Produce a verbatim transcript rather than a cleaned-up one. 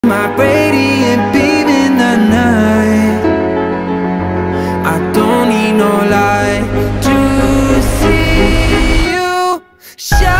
My radiant beam in the night, I don't need no light to see you shine.